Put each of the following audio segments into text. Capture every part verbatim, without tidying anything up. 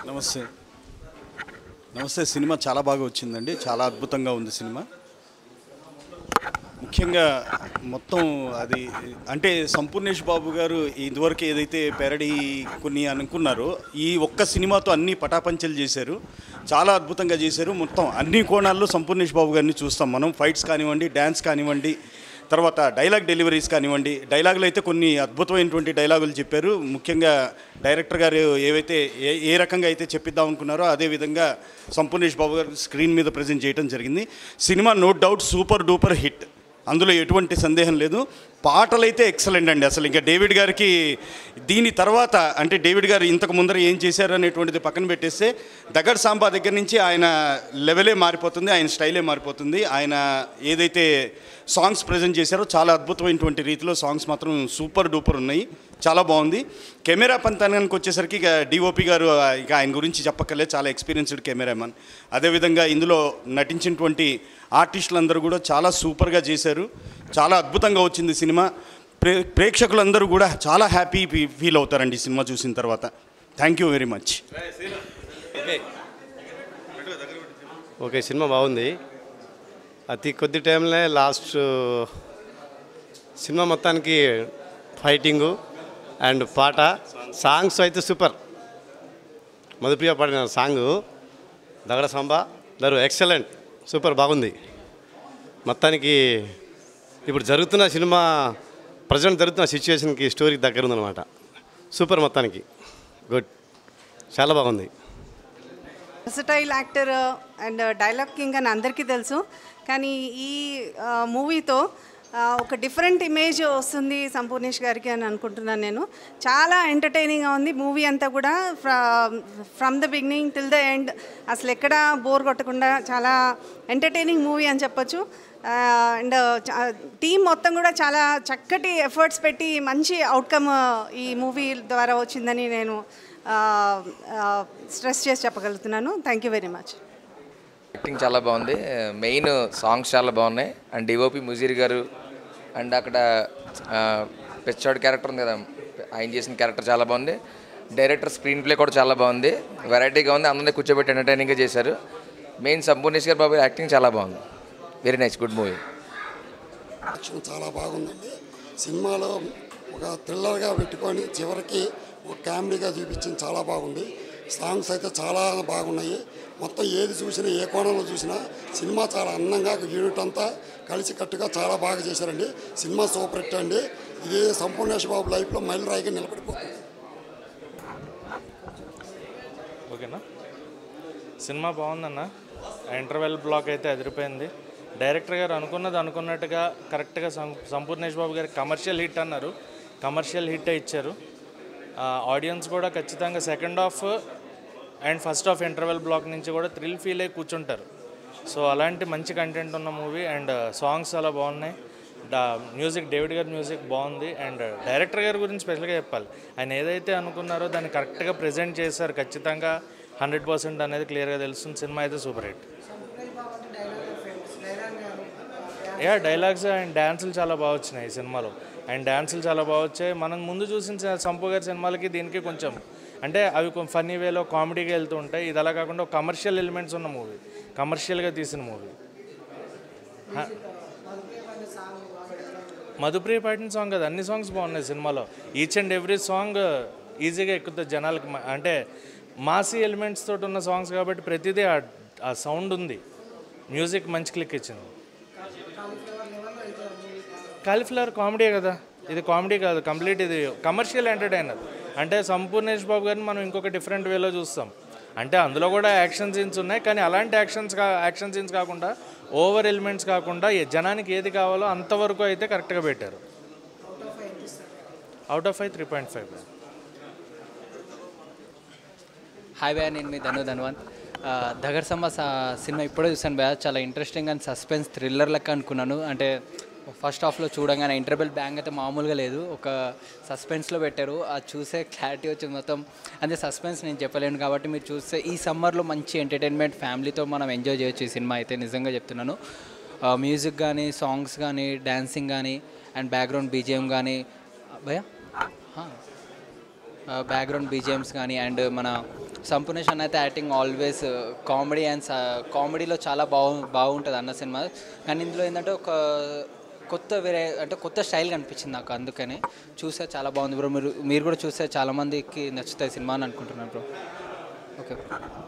నమస్తే నమస్తే సినిమా చాలా బాగా వచ్చిందండి. చాలా అద్భుతంగా ఉంది సినిమా. ముఖ్యంగా మొత్తం అది అంటే సంపూర్ణేష్ బాబు గారు ఇదివరకు ఏదైతే ప్యారడీ కొన్ని అనుకున్నారో ఈ ఒక్క సినిమాతో అన్ని పటాపంచలు చేశారు. చాలా అద్భుతంగా చేశారు. మొత్తం అన్ని కోణాల్లో సంపూర్ణేష్ బాబు గారిని చూస్తాం మనం. ఫైట్స్ కానివ్వండి, డ్యాన్స్ కానివ్వండి, తర్వాత డైలాగ్ డెలివరీస్ కానివ్వండి. డైలాగులు అయితే కొన్ని అద్భుతమైనటువంటి డైలాగులు చెప్పారు. ముఖ్యంగా డైరెక్టర్ గారు ఏవైతే ఏ ఏ రకంగా అయితే చెప్పిద్దాం అనుకున్నారో అదేవిధంగా సంపూర్ణేష్ బాబు గారు స్క్రీన్ మీద ప్రజెంట్ చేయడం జరిగింది. Cinema no doubt super duper hit, అందులో ఎటువంటి సందేహం లేదు. పాటలైతే ఎక్సలెంట్ అండి. అసలు ఇంకా డేవిడ్ గారికి దీని తర్వాత అంటే డేవిడ్ గారు ఇంతకు ముందర ఏం చేశారు అనేటువంటిది పక్కన పెట్టేస్తే దగడ్ సాంబా దగ్గర నుంచి ఆయన లెవెలే మారిపోతుంది, ఆయన స్టైలే మారిపోతుంది. ఆయన ఏదైతే సాంగ్స్ ప్రజెంట్ చేశారో చాలా అద్భుతమైనటువంటి రీతిలో సాంగ్స్ మాత్రం సూపర్ డూపర్ ఉన్నాయి. చాలా బాగుంది. కెమెరా పంతానికి వచ్చేసరికి ఇక డిఓపి గారు ఇక ఆయన గురించి చెప్పక్కర్లేదు, చాలా ఎక్స్పీరియన్స్డ్ కెమెరామెన్. అదేవిధంగా ఇందులో నటించినటువంటి ఆర్టిస్టులందరూ కూడా చాలా సూపర్గా చేశారు. చాలా అద్భుతంగా వచ్చింది సినిమా. ప్రే ప్రేక్షకులందరూ కూడా చాలా హ్యాపీ ఫీల్ అవుతారండి సినిమా చూసిన తర్వాత. Thank you very much. Okay, cinema బాగుంది. అతి కొద్ది టైంలో లాస్ట్ సినిమా మొత్తానికి ఫైటింగు అండ్ పాట, సాంగ్స్ అయితే సూపర్. మధుప్రియ పాడిన సాంగు దగడ సాంబా దరు ఎక్సలెంట్, సూపర్ బాగుంది. మొత్తానికి ఇప్పుడు జరుగుతున్న సినిమా ప్రజెంట్ జరుగుతున్న సిచ్యువేషన్కి స్టోరీకి దగ్గర ఉందన్నమాట. సూపర్, మొత్తానికి గుడ్, చాలా బాగుంది. Versatile actor and dialogue king అని అందరికీ తెలుసు, కానీ ఈ మూవీతో ఒక డిఫరెంట్ ఇమేజ్ వస్తుంది సంపూర్ణేష్ గారికి అని అనుకుంటున్నాను నేను. చాలా ఎంటర్టైనింగ్గా ఉంది మూవీ అంతా కూడా. From the beginning till the end అసలు ఎక్కడ బోర్ కొట్టకుండా చాలా ఎంటర్టైనింగ్ మూవీ అని చెప్పొచ్చు. అండ్ టీం మొత్తం కూడా చాలా చక్కటి ఎఫర్ట్స్ పెట్టి మంచి అవుట్కమ్ ఈ మూవీ ద్వారా వచ్చిందని నేను స్ట్రెస్ చేసి చెప్పగలుగుతున్నాను. Thank you very much. Acting చాలా బాగుంది, మెయిన్ సాంగ్స్ చాలా బాగున్నాయి. అండ్ డిఓపి ముజీర్ గారు అండ్ అక్కడ పెచ్చోడ్ క్యారెక్టర్ ఉంది కదా, ఆయన చేసిన క్యారెక్టర్ చాలా బాగుంది. డైరెక్టర్ స్క్రీన్ ప్లే కూడా చాలా బాగుంది, వెరైటీగా ఉంది, అందరినీ కూర్చోబెట్టి ఎంటర్టైనింగ్గా చేశారు. మెయిన్ సంపూర్ణేష్ గారు బాబు యాక్టింగ్ చాలా బాగుంది. Very nice, good movie. Action చాలా బాగుందండి. సినిమాలో ఒక థ్రిల్లర్గా పెట్టుకొని చివరికి ఒక కామెడీగా చూపించింది, చాలా బాగుంది. సాంగ్స్ అయితే చాలా బాగున్నాయి. మొత్తం ఏది చూసినా ఏ కోణంలో చూసినా సినిమా చాలా అందంగా యూనిట్ అంతా కలిసికట్టుగా చాలా బాగా చేశారండి. సినిమా సూపర్ హిట్ అండి. ఇది సంపూర్ణేష్ బాబు లైఫ్లో మైలురాయిగా నిలబడిపోతుంది. ఓకేనా, సినిమా బాగుందన్న. ఇంటర్వెల్ బ్లాక్ అయితే అదిరిపోయింది. డైరెక్టర్ గారు అనుకున్నది అనుకున్నట్టుగా కరెక్ట్గా సంపూర్ణేష్ బాబు గారు కమర్షియల్ హిట్ అన్నారు, కమర్షియల్ హిట్టే ఇచ్చారు. ఆడియన్స్ కూడా ఖచ్చితంగా second half and first half interval block నుంచి కూడా థ్రిల్ ఫీల్ అయ్యి కూర్చుంటారు. సో అలాంటి మంచి కంటెంట్ ఉన్న మూవీ. అండ్ సాంగ్స్ చాలా బాగున్నాయి. మ్యూజిక్, డేవిడ్ గారి మ్యూజిక్ బాగుంది. అండ్ డైరెక్టర్ గారి గురించి స్పెషల్గా చెప్పాలి. ఆయన ఏదైతే అనుకున్నారో దాన్ని కరెక్ట్గా ప్రజెంట్ చేశారు. ఖచ్చితంగా హండ్రెడ్ పర్సెంట్ అనేది క్లియర్గా తెలుస్తుంది. సినిమా అయితే super hit. Yeah, dialogues and డ్యాన్సులు చాలా బాగా వచ్చినాయి ఈ సినిమాలో. అండ్ డ్యాన్సులు చాలా బాగా వచ్చాయి. మనం ముందు చూసిన సంపూ గారి సినిమాలకి దీనికి కొంచెం అంటే అవి కొంచెం ఫన్నీ వేలో కామెడీగా వెళ్తూ ఉంటాయి. ఇది అలా కాకుండా కమర్షియల్ ఎలిమెంట్స్ ఉన్న మూవీ, కమర్షియల్గా తీసిన మూవీ. మధుప్రియ పాడిన సాంగ్ కదా, అన్ని సాంగ్స్ బాగున్నాయి సినిమాలో. ఈచ్ అండ్ ఎవ్రీ సాంగ్ ఈజీగా ఎక్కుతుంది జనాలకి. అంటే మాసీ ఎలిమెంట్స్ తోటి ఉన్న సాంగ్స్ కాబట్టి ప్రతిదీ ఆ సౌండ్ ఉంది. మ్యూజిక్ మంచి క్లిక్ ఇచ్చింది. కాలీఫ్లవర్ కామెడీ కదా, ఇది కామెడీ కాదు, కంప్లీట్ ఇది కమర్షియల్ ఎంటర్టైనర్. అంటే సంపూర్ణేష్ బాబు గారిని మనం ఇంకొక డిఫరెంట్ వేలో చూస్తాం. అంటే అందులో కూడా యాక్షన్ సీన్స్ ఉన్నాయి, కానీ అలాంటి యాక్షన్స్ కా యాక్షన్ సీన్స్ కాకుండా ఓవర్ ఎలిమెంట్స్ కాకుండా జనానికి ఏది కావాలో అంతవరకు అయితే కరెక్ట్గా పెట్టారు. Out of five three point five. Hi భయ్యా, నేను మీ ధను ధన్వంత్. దగడ్ సాంబా సినిమా ఇప్పుడే చూసాను భయ్యా. చాలా ఇంట్రెస్టింగ్ అండ్ సస్పెన్స్ థ్రిల్లర్ లెక్క అనుకున్నాను. అంటే ఫస్ట్ హాఫ్లో చూడగానే ఇంటర్వెల్ బ్యాంగ్ అయితే మామూలుగా లేదు, ఒక సస్పెన్స్లో పెట్టారు. అది చూసే క్లారిటీ వచ్చింది మొత్తం. అంటే సస్పెన్స్ నేను చెప్పలేను కాబట్టి మీరు చూస్తే ఈ సమ్మర్లో మంచి ఎంటర్టైన్మెంట్ ఫ్యామిలీతో మనం ఎంజాయ్ చేయొచ్చు ఈ సినిమా అయితే, నిజంగా చెప్తున్నాను. మ్యూజిక్ కానీ, సాంగ్స్ కానీ, డ్యాన్సింగ్ కానీ అండ్ బ్యాక్గ్రౌండ్ బీజిఎం కానీ భయ్యా బ్యాక్గ్రౌండ్ బీజిఎమ్స్ కానీ అండ్ మన సంపూర్ణేష్ అన్న అయితే యాక్టింగ్ ఆల్వేస్ కామెడీ అండ్ కామెడీలో చాలా బాగు బాగుంటుంది అన్న సినిమా. కానీ ఇందులో ఏంటంటే ఒక కొత్త వేరే అంటే కొత్త స్టైల్ కనిపించింది నాకు, అందుకని చూస్తే చాలా బాగుంది బ్రో. మీరు మీరు కూడా చూస్తే చాలామందికి నచ్చుతాయి సినిమా అని అనుకుంటున్నాను బ్రో. ఓకే.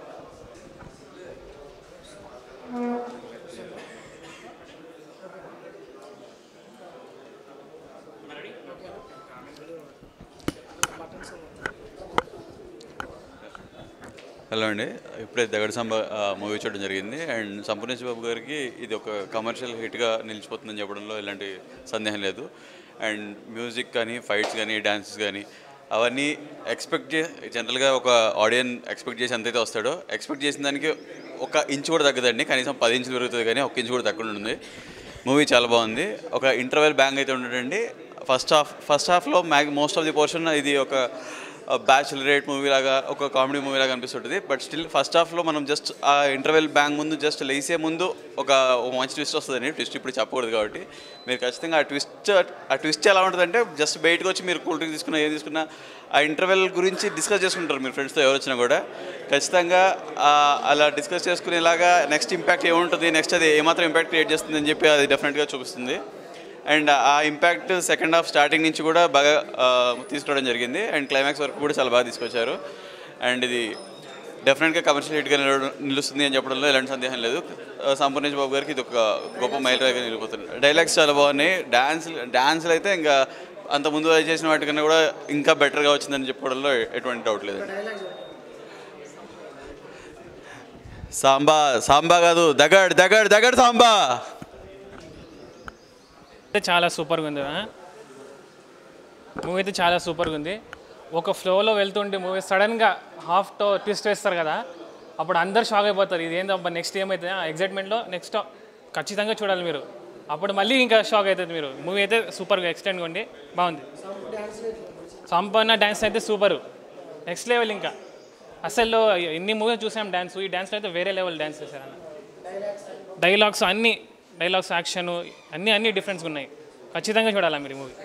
హలో అండి, ఇప్పుడే దగడ సంబ మూవీ చూడడం జరిగింది. అండ్ సంపూర్ణేష్ బాబు గారికి ఇది ఒక కమర్షియల్ హిట్గా నిలిచిపోతుందని చెప్పడంలో ఎలాంటి సందేహం లేదు. అండ్ మ్యూజిక్ కానీ, ఫైట్స్ కానీ, డ్యాన్సెస్ కానీ అవన్నీ ఎక్స్పెక్ట్ చే జనరల్గా ఒక ఆడియన్స్ ఎక్స్పెక్ట్ చేసి ఎంతైతే వస్తాడో ఎక్స్పెక్ట్ చేసిన దానికి ఒక ఇంచు కూడా తగ్గదండి. కనీసం పది ఇంచులు పెరుగుతుంది కానీ ఒక ఇంచు కూడా తగ్గకుండా ఉంది. మూవీ చాలా బాగుంది. ఒక ఇంటర్వెల్ బ్యాంగ్ అయితే ఉండడండి. ఫస్ట్ హాఫ్ ఫస్ట్ హాఫ్లో మ్యాగ్ మోస్ట్ ఆఫ్ ది పోర్షన్ ఇది ఒక బ్యాచులరేట్ మూవీ లాగా, ఒక కామెడీ మూవీ లాగా అనిపిస్తుంటుంది. బట్ స్టిల్ ఫస్ట్ హాఫ్లో మనం జస్ట్ ఆ ఇంటర్వెల్ బ్యాంగ్ ముందు జస్ట్ లేసే ముందు ఒక మంచి ట్విస్ట్ వస్తుందండి. ట్విస్ట్ ఇప్పుడు చెప్పకూడదు కాబట్టి మీరు ఖచ్చితంగా ఆ ట్విస్ట్ ఆ ట్విస్ట్ ఎలా ఉంటుందంటే జస్ట్ బయటకు వచ్చి మీరు కూల్ డ్రింక్ తీసుకున్నా ఏం తీసుకున్నా ఆ ఇంటర్వెల్ గురించి డిస్కస్ చేసుకుంటారు మీరు ఫ్రెండ్స్తో ఎవరు వచ్చినా కూడా. ఖచ్చితంగా అలా డిస్కస్ చేసుకునేలాగా నెక్స్ట్ ఇంపాక్ట్ ఏముంటుంది, నెక్స్ట్ అది ఏమాత్రం ఇంపాక్ట్ క్రియేట్ చేస్తుంది అని చెప్పి అది డెఫినెట్గా చూపిస్తుంది. అండ్ ఆ ఇంపాక్ట్ సెకండ్ హాఫ్ స్టార్టింగ్ నుంచి కూడా బాగా తీసుకురావడం జరిగింది. అండ్ క్లైమాక్స్ వరకు కూడా చాలా బాగా తీసుకొచ్చారు. అండ్ ఇది డెఫినెట్గా కమర్షియల్ హిట్గా నిలుస్తుంది అని చెప్పడంలో ఎలాంటి సందేహం లేదు. సంపూర్ణేష్ బాబు గారికి ఇది ఒక గొప్ప మైలురాయిగా నిలిపోతుంది. డైలాగ్స్ చాలా బాగున్నాయి. డ్యాన్స్ డ్యాన్స్లు అయితే ఇంకా అంత ముందు చేసిన వాటికన్నా కూడా ఇంకా బెటర్గా వచ్చిందని చెప్పుకోవడంలో ఎటువంటి డౌట్ లేదు. సాంబా సాంబా కాదు దగడ్ దగడ్ దగడ్ సాంబా చాలా సూపర్గా ఉంది. మూవీ అయితే చాలా సూపర్గా ఉంది. ఒక ఫ్లోలో వెళ్తుంటే మూవీ సడన్గా హాఫ్ టో ట్విస్ట్ వేస్తారు కదా, అప్పుడు అందరు షాక్ అయిపోతారు. ఇది ఏంటబ్బా నెక్స్ట్ ఏమవుతుంది ఎగ్జైట్మెంట్లో నెక్స్ట్ ఖచ్చితంగా చూడాలి మీరు. అప్పుడు మళ్ళీ ఇంకా షాక్ అవుతుంది మీరు. మూవీ అయితే సూపర్గా ఎక్స్టెండ్గా ఉండి బాగుంది. సంపన్న డ్యాన్స్ అయితే సూపరు, నెక్స్ట్ లెవెల్. ఇంకా అసలు ఎన్ని మూవీస్ చూసాం డ్యాన్స్, ఈ డ్యాన్స్లో అయితే వేరే లెవెల్ డ్యాన్స్ చేశారు అన్న. డైలాగ్స్ అన్నీ డైలాగ్స్ యాక్షన్ అన్నీ అన్నీ డిఫరెన్స్ ఉన్నాయి. ఖచ్చితంగా చూడాలా మీరు మూవీ.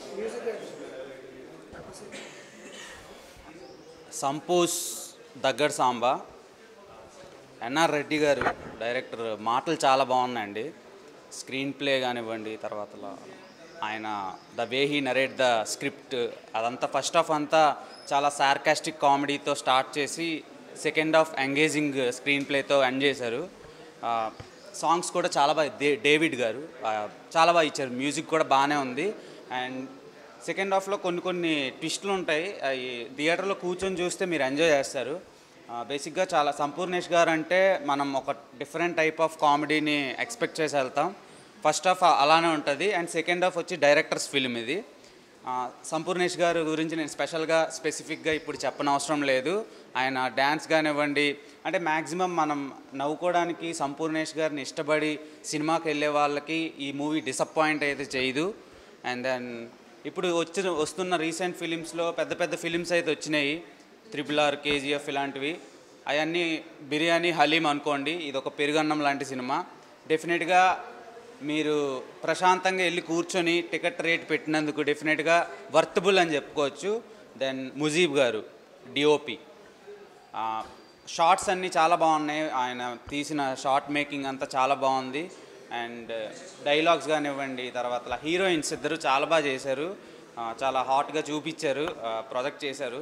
సంపూష్ దగ్గర సాంబా, ఎన్ఆర్ రెడ్డి గారు డైరెక్టర్. మాటలు చాలా బాగున్నాయండి. స్క్రీన్ ప్లే కానివ్వండి, తర్వాత ఆయన the way he narrate the script అదంతా ఫస్ట్ హాఫ్ అంతా చాలా సార్కాస్టిక్ కామెడీతో స్టార్ట్ చేసి సెకండ్ హాఫ్ ఎంగేజింగ్ స్క్రీన్ ప్లేతో ఎండ్ చేశారు. సాంగ్స్ కూడా చాలా బాగా డే డేవిడ్ గారు చాలా బాగా ఇచ్చారు. మ్యూజిక్ కూడా బాగానే ఉంది. అండ్ సెకండ్ హాఫ్లో కొన్ని కొన్ని ట్విస్టులు ఉంటాయి, అవి థియేటర్లో కూర్చొని చూస్తే మీరు ఎంజాయ్ చేస్తారు. బేసిక్గా చాలా సంపూర్ణేష్ గారు అంటే మనం ఒక డిఫరెంట్ టైప్ ఆఫ్ కామెడీని ఎక్స్పెక్ట్ చేసి వెళ్తాం. ఫస్ట్ హాఫ్ అలానే ఉంటుంది. అండ్ సెకండ్ హాఫ్ వచ్చి డైరెక్టర్స్ ఫిల్మ్ ఇది. సంపూర్ణేష్ గారు గురించి నేను స్పెషల్గా స్పెసిఫిక్గా ఇప్పుడు చెప్పనవసరం లేదు. ఆయన డ్యాన్స్ కానివ్వండి, అంటే మ్యాక్సిమం మనం నవ్వుకోవడానికి సంపూర్ణేష్ గారిని ఇష్టపడి సినిమాకి వెళ్ళే వాళ్ళకి ఈ మూవీ డిసప్పాయింట్ అయితే చేయదు. అండ్ దెన్ ఇప్పుడు వచ్చిన వస్తున్న రీసెంట్ ఫిలిమ్స్లో పెద్ద పెద్ద ఫిలిమ్స్ అయితే వచ్చినాయి, త్రిపుల్ ఆర్, కేజీఎఫ్ ఇలాంటివి. అవన్నీ బిర్యానీ, హలీం అనుకోండి. ఇది ఒక పెరుగన్నం లాంటి సినిమా. డెఫినెట్గా మీరు ప్రశాంతంగా వెళ్ళి కూర్చొని టికెట్ రేట్ పెట్టినందుకు డెఫినెట్గా వర్తబుల్ అని చెప్పుకోవచ్చు. దెన్ ముజీబ్ గారు డిఓపి, షార్ట్స్ అన్నీ చాలా బాగున్నాయి. ఆయన తీసిన షార్ట్ మేకింగ్ అంతా చాలా బాగుంది. అండ్ డైలాగ్స్ కానివ్వండి, తర్వాత హీరోయిన్స్ ఇద్దరు చాలా బాగా చేశారు. చాలా హాట్గా చూపించారు, ప్రొజెక్ట్ చేశారు.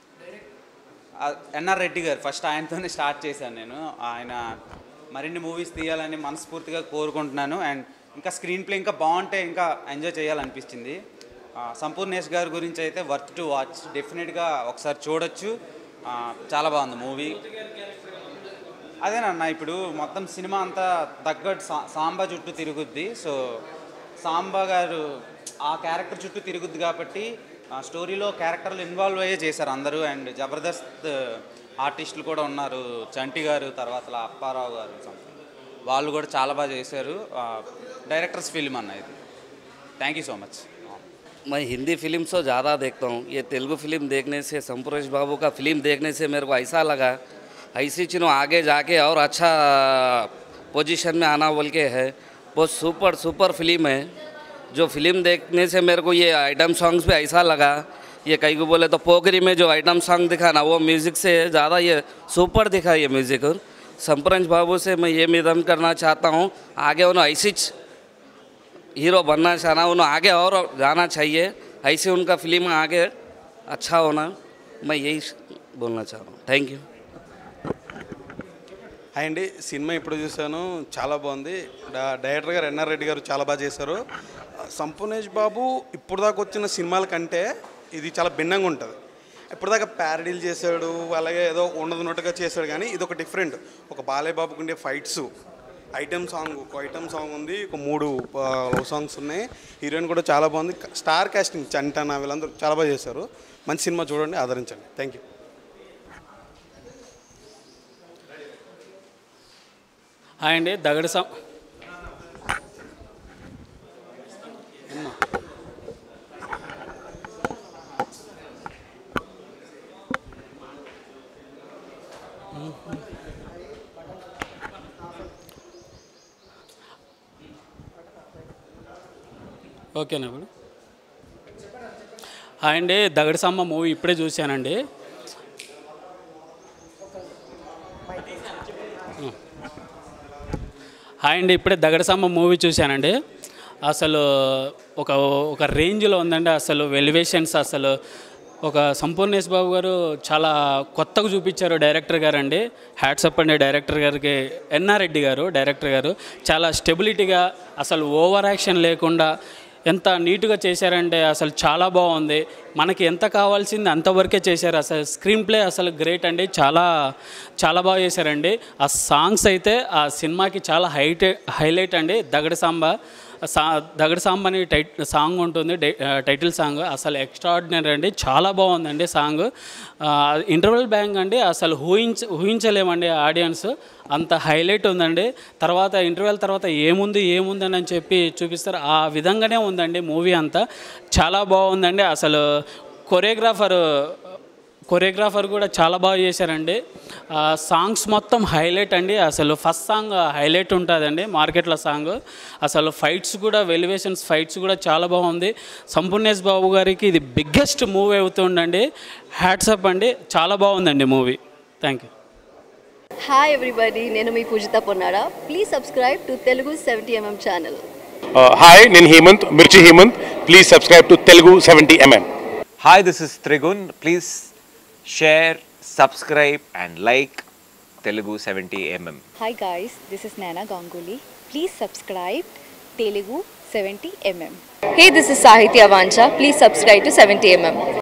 ఎన్ఆర్ రెడ్డి గారు ఫస్ట్ ఆయనతోనే స్టార్ట్ చేశాను నేను. ఆయన మరిన్ని మూవీస్ తీయాలని మనస్ఫూర్తిగా కోరుకుంటున్నాను. అండ్ ఇంకా స్క్రీన్ ప్లే ఇంకా బాగుంటే ఇంకా ఎంజాయ్ చేయాలనిపించింది. సంపూర్ణేష్ గారి గురించి అయితే వర్త్ టు వాచ్, డెఫినెట్గా ఒకసారి చూడొచ్చు. చాలా బాగుంది మూవీ. అదేనన్నా ఇప్పుడు మొత్తం సినిమా అంతా తగ్గట్టు సా సాంబా చుట్టూ తిరుగుద్ది. సో సాంబా గారు ఆ క్యారెక్టర్ చుట్టూ తిరుగుద్ది కాబట్టి స్టోరీలో క్యారెక్టర్లు ఇన్వాల్వ్ అయ్యే చేశారు అందరూ. అండ్ జబర్దస్త్ ఆర్టిస్టులు కూడా ఉన్నారు, చంటి గారు, తర్వాత అప్పారావు గారు, వాళ్ళు కూడా చాలా బాగా చేశారు. డైరెక్టర్స్ ఫిల్మ్ అన్న ఇది. Thank you so much. मैं हिंदी फिल्म से ज़्यादा देखता हूँ. ये तेलुगु फिल्म देखने से, संपूर्णेश बाबू का फिल्म देखने से मेरे को ऐसा लगा ऐसी चीज़ों आगे जाके और अच्छा पोजीशन में आना बोल के है. बहुत सुपर सुपर फिल्म है. जो फिल्म देखने से मेरे को ये आइटम सॉन्ग्स भी ऐसा लगा ये कई को बोले तो पोखरी में जो आइटम सॉन्ग दिखा ना वो म्यूज़िक से ज़्यादा ये सुपर दिखा ये म्यूज़िक। और संप्रेश बाबू से मैं ये निवेदन करना चाहता हूँ, आगे उन्हें ऐसी हीरो बनना चाहना, उन्हें आगे और जाना चाहिए, ऐसे उनका फिल्म आगे अच्छा होना, मैं यही बोलना चाह रहा हूँ। Thank you. హాయ్ అండి, సినిమా ఇప్పుడు చూశాను, చాలా బాగుంది. డైరెక్టర్ గారు ఎన్ఆర్ రెడ్డి గారు చాలా బాగా చేశారు. సంపూర్ణేష్ బాబు ఇప్పుడు దాకా వచ్చిన సినిమాల కంటే ఇది చాలా భిన్నంగా ఉంటుంది. ఇప్పటిదాకా ప్యారడీలు చేశాడు, అలాగే ఏదో ఉన్నదన్నట్టుగా చేశాడు, కానీ ఇది ఒక డిఫరెంట్. ఒక బాలయ్య బాబుకు ఉండే ఫైట్స్, ఐటమ్ సాంగ్, ఒక ఐటమ్ సాంగ్ ఉంది, ఒక మూడు లవ్ సాంగ్స్ ఉన్నాయి. హీరోయిన్ కూడా చాలా బాగుంది. స్టార్ కాస్టింగ్ చంటన వీళ్ళందరూ చాలా బాగా చేశారు. మంచి సినిమా చూడండి, ఆదరించండి. Thank you. హాయ్ అండి, దగడ సం ఓకేనా ఇప్పుడు? హాయ్ అండి, దగడ సమ్మ మూవీ ఇప్పుడే చూశానండి. హాయ్ అండి, ఇప్పుడే దగడ సమ్మ మూవీ చూశానండి. అసలు ఒక ఒక రేంజ్లో ఉందండి. అసలు ఎలివేషన్స్, అసలు ఒక సంపూర్ణేష్ బాబు గారు చాలా కొత్తగా చూపించారు డైరెక్టర్ గారు అండి. హ్యాట్సప్ అండి డైరెక్టర్ గారికి. ఎన్ఆర్ రెడ్డి గారు డైరెక్టర్ గారు చాలా స్టెబిలిటీగా, అసలు ఓవర్ యాక్షన్ లేకుండా ఎంత నీట్గా చేశారంటే అసలు చాలా బాగుంది. మనకి ఎంత కావాల్సింది అంతవరకే చేశారు. అసలు స్క్రీన్ ప్లే అసలు గ్రేట్ అండి, చాలా చాలా బాగా చేశారండి. ఆ సాంగ్స్ అయితే ఆ సినిమాకి చాలా హైట్ హైలైట్ అండి. దగడ సాంబ సా దగడ సాంబ అని టై సాంగ్ ఉంటుంది, టైటిల్ సాంగ్ అసలు ఎక్స్ట్రాడినరీ అండి, చాలా బాగుందండి సాంగ్. ఇంటర్వెల్ బ్యాంగ్ అండి, అసలు ఊహించ ఊహించలేమండి ఆడియన్స్, అంత హైలైట్ ఉందండి. తర్వాత ఇంటర్వెల్ తర్వాత ఏముంది ఏముందని అని చెప్పి చూపిస్తారు, ఆ విధంగానే ఉందండి మూవీ అంతా. చాలా బాగుందండి. అసలు కొరియోగ్రాఫర్ కొరియోగ్రాఫర్ కూడా చాలా బాగా చేశారండి. సాంగ్స్ మొత్తం హైలైట్ అండి. అసలు ఫస్ట్ సాంగ్ హైలైట్ ఉంటుందండి, మార్కెట్లో సాంగ్. అసలు ఫైట్స్ కూడా, ఎలివేషన్స్ ఫైట్స్ కూడా చాలా బాగుంది. సంపూర్ణేష్ బాబు గారికి ఇది బిగ్గెస్ట్ మూవీ అవుతుందండి. హ్యాట్సప్ అండి, చాలా బాగుందండి movie. Thank you. Hi everybody, నేను మీ Poojitha Ponnara. Please subscribe to Telugu seventy MM channel. Hi, నేను Hemanth, Mirchi Hemanth. Please subscribe to Telugu seventy MM. Hi, this is Trigun. Please share, subscribe and like Telugu seventy M M. Hi guys, this is Naina Ganguly. Please subscribe Telugu seventy M M. Hey, this is Sahitya Vancha. Please subscribe to seventy M M.